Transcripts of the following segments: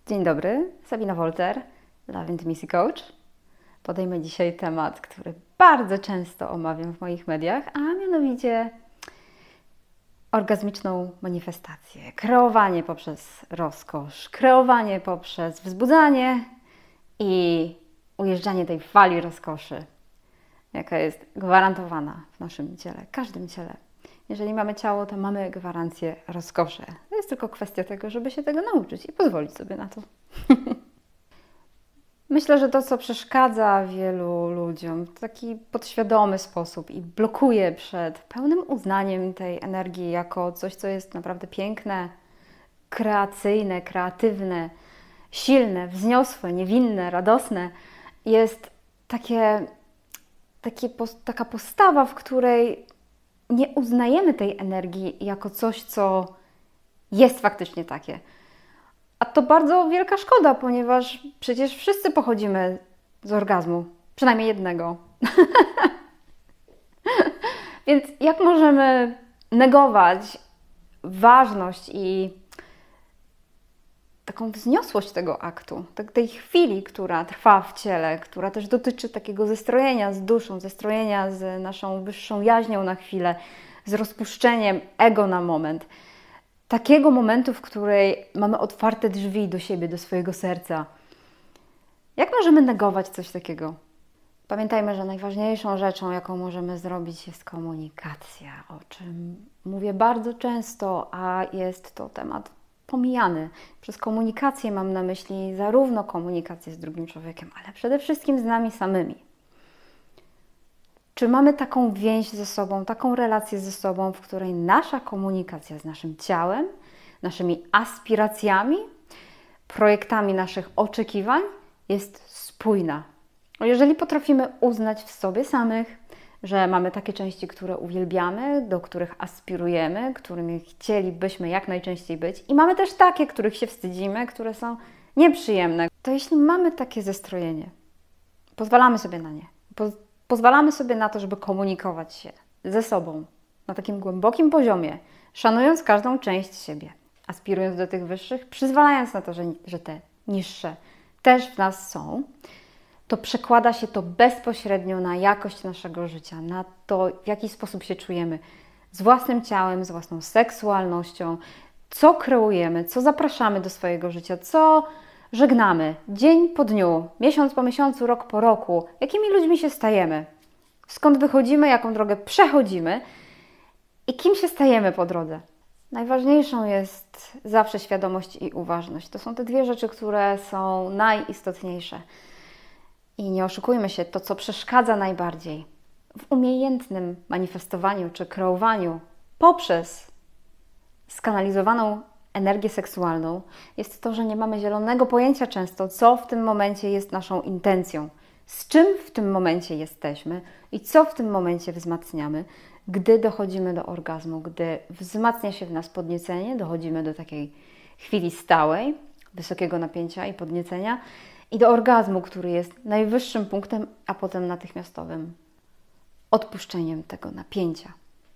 Dzień dobry, Sabina Wolter, Love Intimacy Coach. Podejmę dzisiaj temat, który bardzo często omawiam w moich mediach, a mianowicie orgazmiczną manifestację. Kreowanie poprzez rozkosz, kreowanie poprzez wzbudzanie i ujeżdżanie tej fali rozkoszy, jaka jest gwarantowana w naszym ciele, każdym ciele. Jeżeli mamy ciało, to mamy gwarancję rozkoszy. To jest tylko kwestia tego, żeby się tego nauczyć i pozwolić sobie na to. Myślę, że to, co przeszkadza wielu ludziom w taki podświadomy sposób i blokuje przed pełnym uznaniem tej energii jako coś, co jest naprawdę piękne, kreacyjne, kreatywne, silne, wzniosłe, niewinne, radosne, jest taka postawa, w której nie uznajemy tej energii jako coś, co jest faktycznie takie. A to bardzo wielka szkoda, ponieważ przecież wszyscy pochodzimy z orgazmu, przynajmniej jednego. Więc jak możemy negować ważność i taką wzniosłość tego aktu, tej chwili, która trwa w ciele, która też dotyczy takiego zestrojenia z duszą, zestrojenia z naszą wyższą jaźnią na chwilę, z rozpuszczeniem ego na moment. Takiego momentu, w której mamy otwarte drzwi do siebie, do swojego serca. Jak możemy negować coś takiego? Pamiętajmy, że najważniejszą rzeczą, jaką możemy zrobić, jest komunikacja, o czym mówię bardzo często, a jest to temat pomijany. Przez komunikację mam na myśli zarówno komunikację z drugim człowiekiem, ale przede wszystkim z nami samymi. Czy mamy taką więź ze sobą, taką relację ze sobą, w której nasza komunikacja z naszym ciałem, naszymi aspiracjami, projektami naszych oczekiwań jest spójna? Jeżeli potrafimy uznać w sobie samych, że mamy takie części, które uwielbiamy, do których aspirujemy, którymi chcielibyśmy jak najczęściej być, i mamy też takie, których się wstydzimy, które są nieprzyjemne, to jeśli mamy takie zestrojenie, pozwalamy sobie na nie, pozwalamy sobie na to, żeby komunikować się ze sobą na takim głębokim poziomie, szanując każdą część siebie, aspirując do tych wyższych, przyzwalając na to, że te niższe też w nas są, to przekłada się to bezpośrednio na jakość naszego życia, na to, w jaki sposób się czujemy z własnym ciałem, z własną seksualnością, co kreujemy, co zapraszamy do swojego życia, co żegnamy dzień po dniu, miesiąc po miesiącu, rok po roku, jakimi ludźmi się stajemy, skąd wychodzimy, jaką drogę przechodzimy i kim się stajemy po drodze. Najważniejszą jest zawsze świadomość i uważność. To są te dwie rzeczy, które są najistotniejsze. I nie oszukujmy się, to co przeszkadza najbardziej w umiejętnym manifestowaniu czy kreowaniu poprzez skanalizowaną energię seksualną, jest to, że nie mamy zielonego pojęcia często, co w tym momencie jest naszą intencją, z czym w tym momencie jesteśmy i co w tym momencie wzmacniamy, gdy dochodzimy do orgazmu, gdy wzmacnia się w nas podniecenie, dochodzimy do takiej chwili stałej, wysokiego napięcia i podniecenia i do orgazmu, który jest najwyższym punktem, a potem natychmiastowym odpuszczeniem tego napięcia.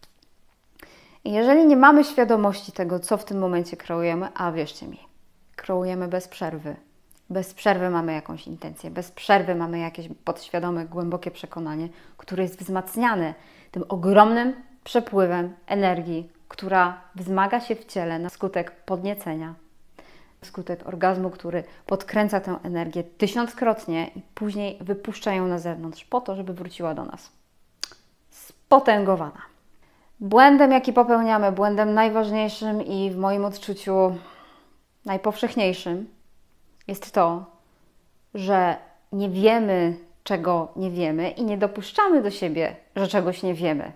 I jeżeli nie mamy świadomości tego, co w tym momencie kreujemy, a wierzcie mi, kreujemy bez przerwy. Bez przerwy mamy jakąś intencję, bez przerwy mamy jakieś podświadome, głębokie przekonanie, które jest wzmacniane tym ogromnym przepływem energii, która wzmaga się w ciele na skutek podniecenia, na skutek orgazmu, który podkręca tę energię tysiąckrotnie i później wypuszcza ją na zewnątrz po to, żeby wróciła do nas spotęgowana. Błędem, jaki popełniamy, błędem najważniejszym i w moim odczuciu najpowszechniejszym jest to, że nie wiemy, czego nie wiemy i nie dopuszczamy do siebie, że czegoś nie wiemy.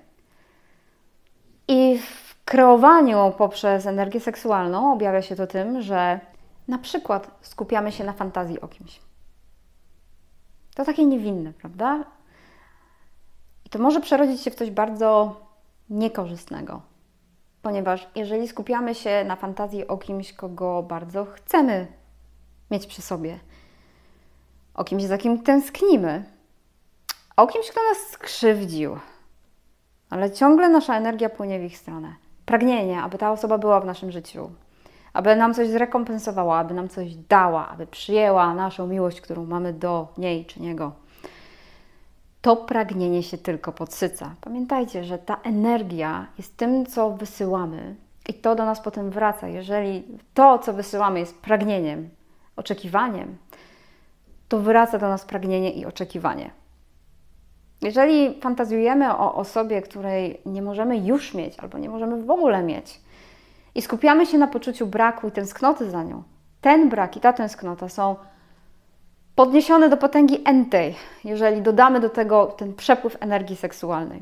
I w kreowaniu poprzez energię seksualną objawia się to tym, że na przykład skupiamy się na fantazji o kimś. To takie niewinne, prawda? I to może przerodzić się w coś bardzo niekorzystnego. Ponieważ jeżeli skupiamy się na fantazji o kimś, kogo bardzo chcemy mieć przy sobie, o kimś, za kim tęsknimy, o kimś, kto nas skrzywdził, ale ciągle nasza energia płynie w ich stronę. Pragnienie, aby ta osoba była w naszym życiu, aby nam coś zrekompensowała, aby nam coś dała, aby przyjęła naszą miłość, którą mamy do niej czy niego, to pragnienie się tylko podsyca. Pamiętajcie, że ta energia jest tym, co wysyłamy i to do nas potem wraca. Jeżeli to, co wysyłamy, jest pragnieniem, oczekiwaniem, to wraca do nas pragnienie i oczekiwanie. Jeżeli fantazjujemy o osobie, której nie możemy już mieć albo nie możemy w ogóle mieć i skupiamy się na poczuciu braku i tęsknoty za nią, ten brak i ta tęsknota są podniesione do potęgi n-tej, jeżeli dodamy do tego ten przepływ energii seksualnej.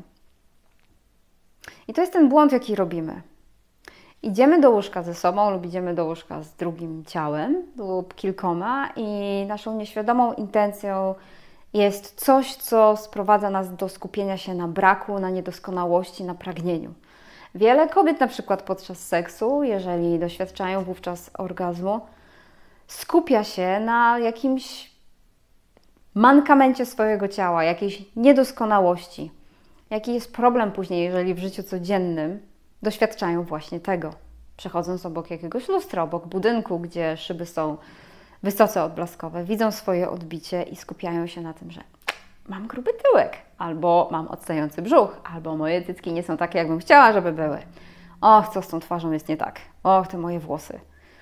I to jest ten błąd, jaki robimy. Idziemy do łóżka ze sobą lub idziemy do łóżka z drugim ciałem lub kilkoma i naszą nieświadomą intencją jest coś, co sprowadza nas do skupienia się na braku, na niedoskonałości, na pragnieniu. Wiele kobiet na przykład podczas seksu, jeżeli doświadczają wówczas orgazmu, skupia się na jakimś mankamencie swojego ciała, jakiejś niedoskonałości. Jaki jest problem później, jeżeli w życiu codziennym doświadczają właśnie tego. Przechodząc obok jakiegoś lustra, obok budynku, gdzie szyby są wysoce odblaskowe, widzą swoje odbicie i skupiają się na tym, że mam gruby tyłek, albo mam odstający brzuch, albo moje cycki nie są takie, jakbym chciała, żeby były. Och, co z tą twarzą jest nie tak. Och, te moje włosy.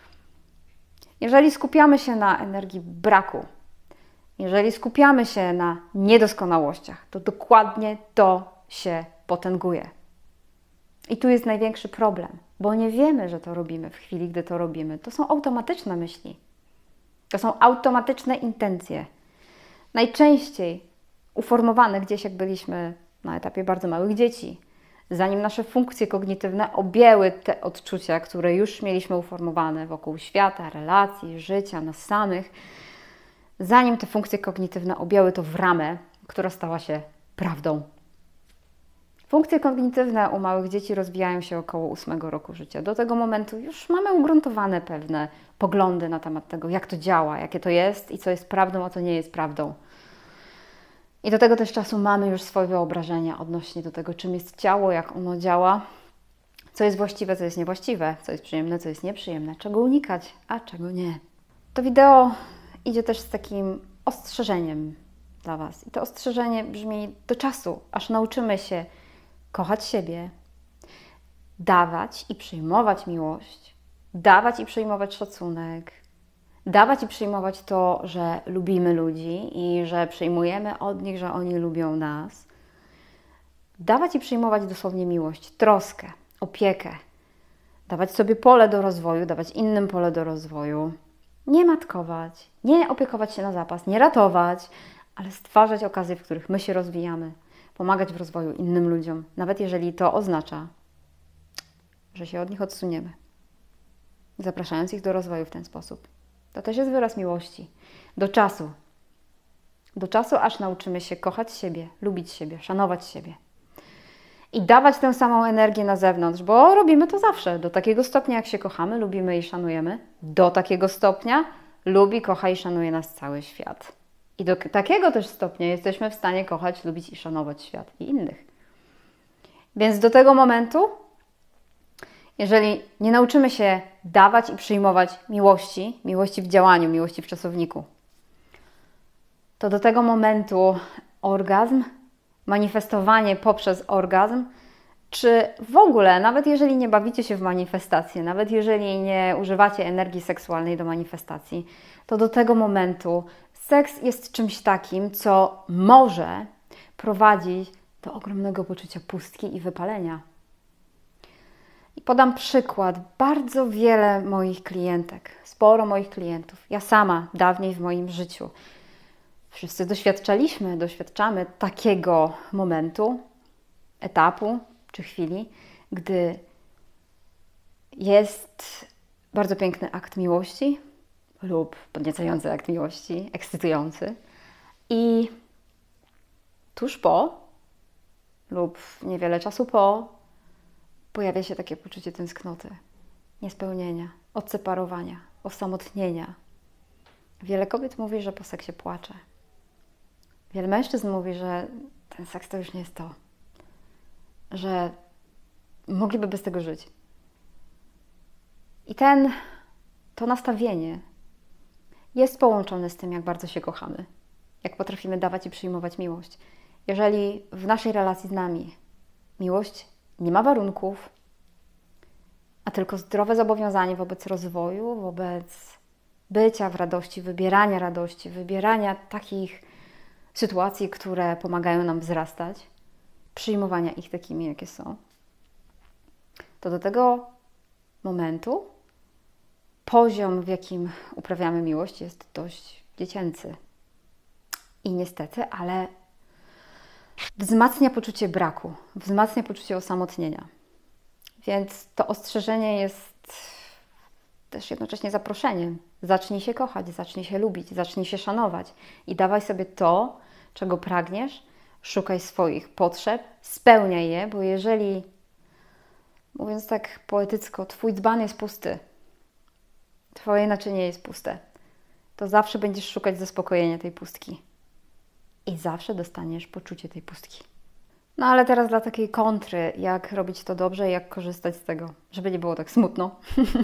Jeżeli skupiamy się na energii braku, jeżeli skupiamy się na niedoskonałościach, to dokładnie to się potęguje. I tu jest największy problem, bo nie wiemy, że to robimy w chwili, gdy to robimy. To są automatyczne myśli. To są automatyczne intencje. Najczęściej uformowane gdzieś, jak byliśmy na etapie bardzo małych dzieci. Zanim nasze funkcje kognitywne objęły te odczucia, które już mieliśmy uformowane wokół świata, relacji, życia, nas samych, zanim te funkcje kognitywne objęły to w ramę, która stała się prawdą. Funkcje kognitywne u małych dzieci rozwijają się około 8 roku życia. Do tego momentu już mamy ugruntowane pewne poglądy na temat tego, jak to działa, jakie to jest i co jest prawdą, a co nie jest prawdą. I do tego też czasu mamy już swoje wyobrażenia odnośnie do tego, czym jest ciało, jak ono działa, co jest właściwe, co jest niewłaściwe, co jest przyjemne, co jest nieprzyjemne, czego unikać, a czego nie. To wideo idzie też z takim ostrzeżeniem dla Was. I to ostrzeżenie brzmi do czasu, aż nauczymy się kochać siebie, dawać i przyjmować miłość, dawać i przyjmować szacunek, dawać i przyjmować to, że lubimy ludzi i że przyjmujemy od nich, że oni lubią nas. Dawać i przyjmować dosłownie miłość, troskę, opiekę. Dawać sobie pole do rozwoju, dawać innym pole do rozwoju. Nie matkować, nie opiekować się na zapas, nie ratować, ale stwarzać okazje, w których my się rozwijamy. Pomagać w rozwoju innym ludziom, nawet jeżeli to oznacza, że się od nich odsuniemy. Zapraszając ich do rozwoju w ten sposób. To też jest wyraz miłości. Do czasu. Do czasu, aż nauczymy się kochać siebie, lubić siebie, szanować siebie. I dawać tę samą energię na zewnątrz, bo robimy to zawsze. Do takiego stopnia, jak się kochamy, lubimy i szanujemy, do takiego stopnia lubi, kocha i szanuje nas cały świat. I do takiego też stopnia jesteśmy w stanie kochać, lubić i szanować świat i innych. Więc do tego momentu, jeżeli nie nauczymy się dawać i przyjmować miłości, miłości w działaniu, miłości w czasowniku, to do tego momentu orgazm, manifestowanie poprzez orgazm, czy w ogóle, nawet jeżeli nie bawicie się w manifestację, nawet jeżeli nie używacie energii seksualnej do manifestacji, to do tego momentu seks jest czymś takim, co może prowadzić do ogromnego poczucia pustki i wypalenia. I podam przykład. Bardzo wiele moich klientek, sporo moich klientów, ja sama dawniej w moim życiu, wszyscy doświadczamy takiego momentu, etapu czy chwili, gdy jest bardzo piękny akt miłości lub podniecający akt miłości, ekscytujący i tuż po lub niewiele czasu po pojawia się takie poczucie tęsknoty, niespełnienia, odseparowania, osamotnienia. Wiele kobiet mówi, że po seksie płacze. Wiele mężczyzn mówi, że ten seks to już nie jest to, że mogliby bez tego żyć. I ten to nastawienie jest połączone z tym, jak bardzo się kochamy, jak potrafimy dawać i przyjmować miłość. Jeżeli w naszej relacji z nami miłość nie ma warunków, a tylko zdrowe zobowiązanie wobec rozwoju, wobec bycia w radości, wybierania takich sytuacji, które pomagają nam wzrastać, przyjmowania ich takimi, jakie są, to do tego momentu poziom, w jakim uprawiamy miłość, jest dość dziecięcy. I niestety, ale wzmacnia poczucie braku, wzmacnia poczucie osamotnienia. Więc to ostrzeżenie jest też jednocześnie zaproszeniem. Zacznij się kochać, zacznij się lubić, zacznij się szanować i dawaj sobie to, czego pragniesz, szukaj swoich potrzeb, spełniaj je, bo jeżeli, mówiąc tak poetycko, twój dzban jest pusty, twoje naczynie jest puste, to zawsze będziesz szukać zaspokojenia tej pustki i zawsze dostaniesz poczucie tej pustki. No ale teraz dla takiej kontry, jak robić to dobrze i jak korzystać z tego, żeby nie było tak smutno.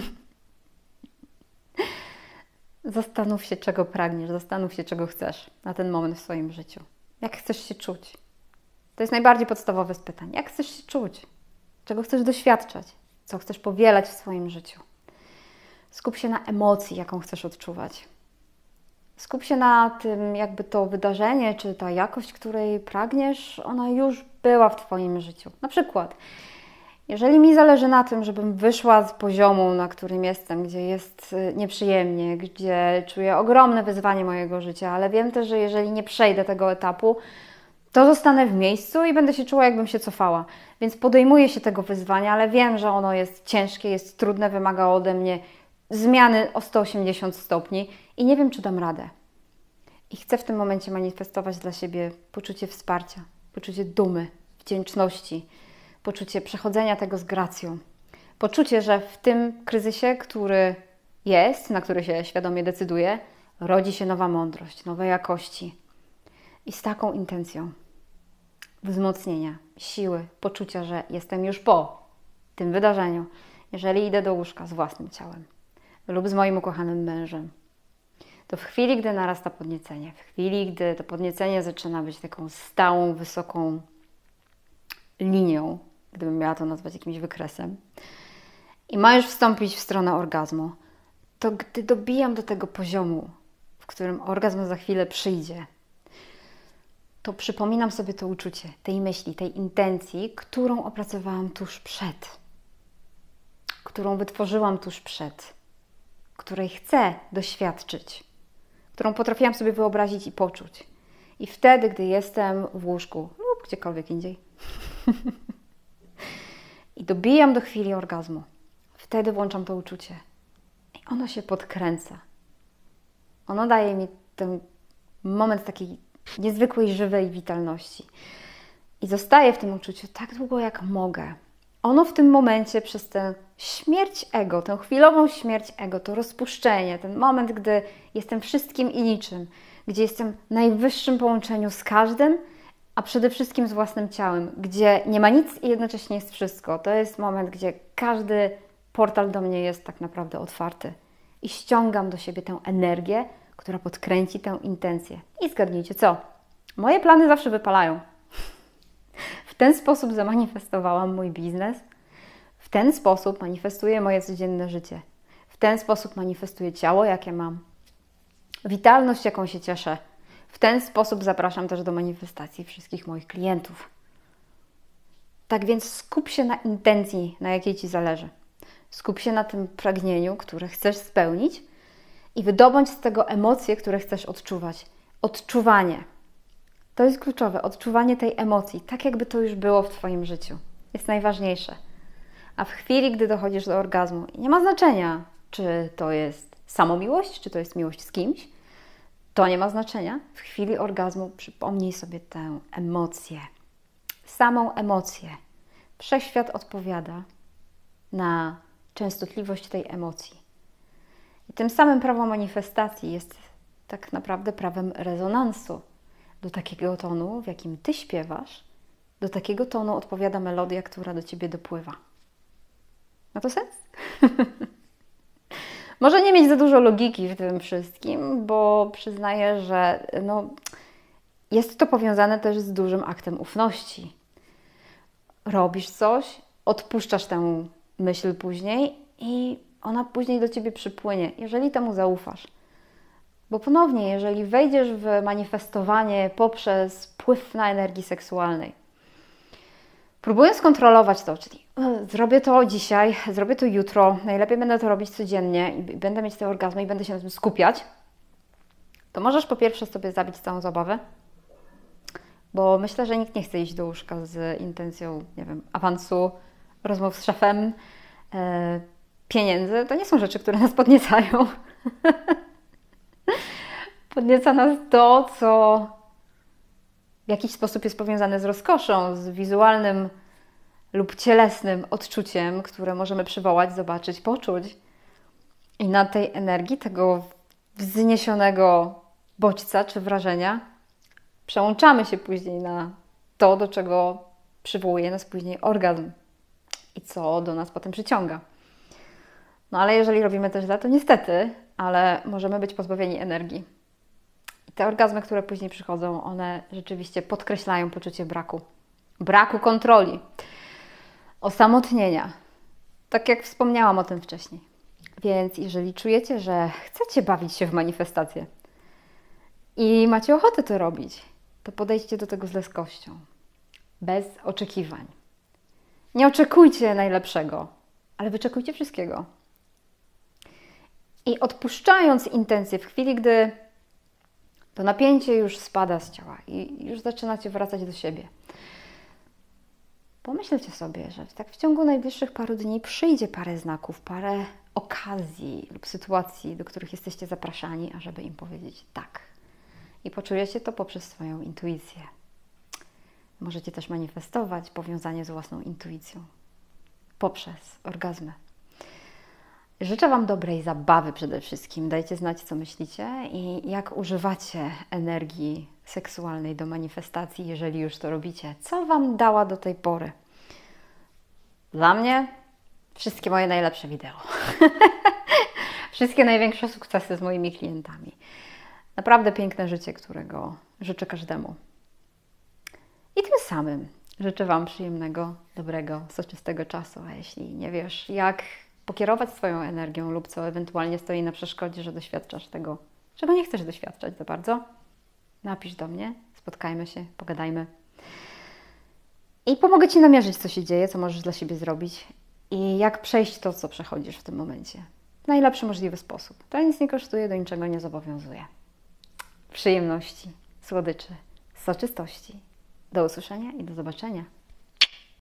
Zastanów się, czego pragniesz, zastanów się, czego chcesz na ten moment w swoim życiu. Jak chcesz się czuć? To jest najbardziej podstawowe z pytań. Jak chcesz się czuć? Czego chcesz doświadczać? Co chcesz powielać w swoim życiu? Skup się na emocji, jaką chcesz odczuwać. Skup się na tym, jakby to wydarzenie, czy ta jakość, której pragniesz, ona już była w Twoim życiu. Na przykład, jeżeli mi zależy na tym, żebym wyszła z poziomu, na którym jestem, gdzie jest nieprzyjemnie, gdzie czuję ogromne wyzwanie mojego życia, ale wiem też, że jeżeli nie przejdę tego etapu, to zostanę w miejscu i będę się czuła, jakbym się cofała. Więc podejmuję się tego wyzwania, ale wiem, że ono jest ciężkie, jest trudne, wymaga ode mnie zmiany o 180 stopni i nie wiem, czy dam radę. I chcę w tym momencie manifestować dla siebie poczucie wsparcia, poczucie dumy, wdzięczności, poczucie przechodzenia tego z gracją. Poczucie, że w tym kryzysie, który jest, na który się świadomie decyduję, rodzi się nowa mądrość, nowe jakości. I z taką intencją wzmocnienia, siły, poczucia, że jestem już po tym wydarzeniu, jeżeli idę do łóżka z własnym ciałem lub z moim ukochanym mężem, to w chwili, gdy narasta podniecenie, w chwili, gdy to podniecenie zaczyna być taką stałą, wysoką linią, gdybym miała to nazwać jakimś wykresem, i ma już wstąpić w stronę orgazmu, to gdy dobijam do tego poziomu, w którym orgazm za chwilę przyjdzie, to przypominam sobie to uczucie, tej myśli, tej intencji, którą opracowałam tuż przed, którą wytworzyłam tuż przed, której chcę doświadczyć, którą potrafiłam sobie wyobrazić i poczuć. I wtedy, gdy jestem w łóżku lub gdziekolwiek indziej i dobijam do chwili orgazmu, wtedy włączam to uczucie i ono się podkręca. Ono daje mi ten moment takiej niezwykłej, żywej witalności. I zostaję w tym uczuciu tak długo, jak mogę. Ono w tym momencie przez tę śmierć ego, tę chwilową śmierć ego, to rozpuszczenie, ten moment, gdy jestem wszystkim i niczym, gdzie jestem w najwyższym połączeniu z każdym, a przede wszystkim z własnym ciałem, gdzie nie ma nic i jednocześnie jest wszystko. To jest moment, gdzie każdy portal do mnie jest tak naprawdę otwarty. I ściągam do siebie tę energię, która podkręci tę intencję. I zgadnijcie co? Moje plany zawsze wypalają. W ten sposób zamanifestowałam mój biznes. W ten sposób manifestuję moje codzienne życie. W ten sposób manifestuję ciało, jakie mam. Witalność, jaką się cieszę. W ten sposób zapraszam też do manifestacji wszystkich moich klientów. Tak więc skup się na intencji, na jakiej Ci zależy. Skup się na tym pragnieniu, które chcesz spełnić i wydobądź z tego emocje, które chcesz odczuwać. Odczuwanie. To jest kluczowe. Odczuwanie tej emocji, tak jakby to już było w Twoim życiu. Jest najważniejsze. A w chwili, gdy dochodzisz do orgazmu, i nie ma znaczenia, czy to jest samomiłość, czy to jest miłość z kimś, to nie ma znaczenia. W chwili orgazmu przypomnij sobie tę emocję. Samą emocję. Wszechświat odpowiada na częstotliwość tej emocji. I tym samym prawo manifestacji jest tak naprawdę prawem rezonansu. Do takiego tonu, w jakim Ty śpiewasz, do takiego tonu odpowiada melodia, która do Ciebie dopływa. Ma to sens? Może nie mieć za dużo logiki w tym wszystkim, bo przyznaję, że jest to powiązane też z dużym aktem ufności. Robisz coś, odpuszczasz tę myśl później i ona później do Ciebie przypłynie, jeżeli temu zaufasz. Bo ponownie, jeżeli wejdziesz w manifestowanie poprzez wpływ na energii seksualnej, próbując kontrolować to, czyli zrobię to dzisiaj, zrobię to jutro, najlepiej będę to robić codziennie i będę mieć te orgazmy i będę się na tym skupiać, to możesz po pierwsze sobie zabić całą zabawę, bo myślę, że nikt nie chce iść do łóżka z intencją, nie wiem, awansu, rozmów z szefem, pieniędzy. To nie są rzeczy, które nas podniecają. Podnieca nas to, co w jakiś sposób jest powiązane z rozkoszą, z wizualnym lub cielesnym odczuciem, które możemy przywołać, zobaczyć, poczuć. I na tej energii, tego wzniesionego bodźca czy wrażenia przełączamy się później na to, do czego przywołuje nas później orgazm i co do nas potem przyciąga. No ale jeżeli robimy to źle, to niestety, ale możemy być pozbawieni energii. I te orgazmy, które później przychodzą, one rzeczywiście podkreślają poczucie braku kontroli, osamotnienia. Tak jak wspomniałam o tym wcześniej. Więc jeżeli czujecie, że chcecie bawić się w manifestację i macie ochotę to robić, to podejdźcie do tego z lekkością, bez oczekiwań. Nie oczekujcie najlepszego, ale wyczekujcie wszystkiego. I odpuszczając intencje w chwili, gdy to napięcie już spada z ciała i już zaczynacie wracać do siebie, pomyślcie sobie, że tak w ciągu najbliższych paru dni przyjdzie parę znaków, parę okazji lub sytuacji, do których jesteście zapraszani, ażeby im powiedzieć tak. I poczujecie to poprzez swoją intuicję. Możecie też manifestować powiązanie z własną intuicją poprzez orgazmy. Życzę Wam dobrej zabawy przede wszystkim. Dajcie znać, co myślicie i jak używacie energii seksualnej do manifestacji, jeżeli już to robicie. Co Wam dała do tej pory? Dla mnie wszystkie moje najlepsze wideo. Wszystkie największe sukcesy z moimi klientami. Naprawdę piękne życie, którego życzę każdemu. I tym samym życzę Wam przyjemnego, dobrego, soczystego czasu. A jeśli nie wiesz, jak pokierować swoją energią lub co ewentualnie stoi na przeszkodzie, że doświadczasz tego, czego nie chcesz doświadczać za bardzo, napisz do mnie, spotkajmy się, pogadajmy. I pomogę Ci namierzyć, co się dzieje, co możesz dla siebie zrobić i jak przejść to, co przechodzisz w tym momencie. W najlepszy możliwy sposób. To nic nie kosztuje, do niczego nie zobowiązuje. Przyjemności, słodyczy, soczystości. Do usłyszenia i do zobaczenia.